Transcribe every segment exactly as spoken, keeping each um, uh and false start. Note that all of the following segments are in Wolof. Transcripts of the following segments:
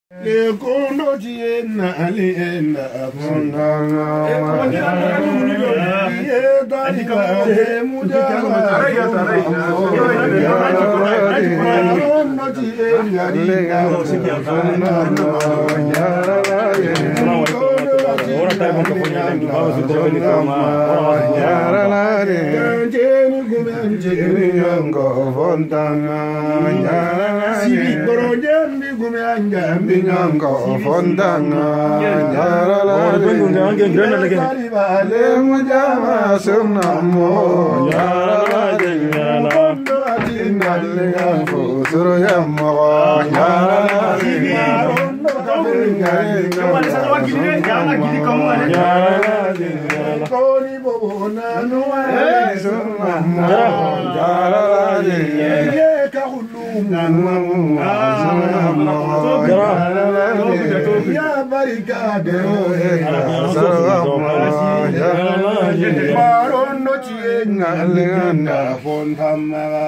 Lekondo tiena alienda afundanga ye dalika mujama lekondo tiena alienda afundanga ora tá bom que foi ali vamos o drone Binyango fondanga yarala bingunga ange grana lage ale mujama sunamo yarala jengala kondo atinale anfo suru yammo yarala kondo kabinga kamane salwa gine yana gidi kamane yarala jengala koni bobona nuwa sunamo yarala jengala ya barikade barono chiengalinganda fontamaga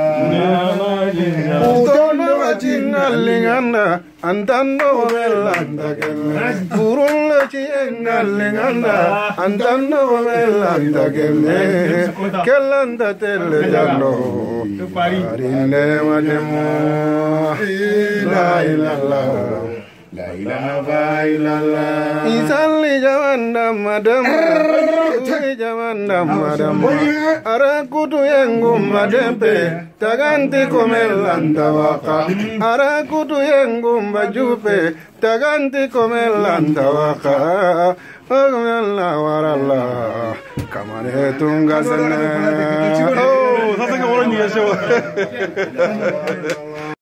utono wachingallinganda antando velanda kelle burulla chiengalinganda antando velanda kelle kellanda telle jallo parille mademo la ilaha La ilaha illallah Isalli jamanda madam Isalli jamanda madam Arakutu yengu madempe Taganti komelanda waka Arakutu yengu majupe Taganti komelanda waka Ogmella waralla Kamane tunga sana Oh, sasa que ahora ni eso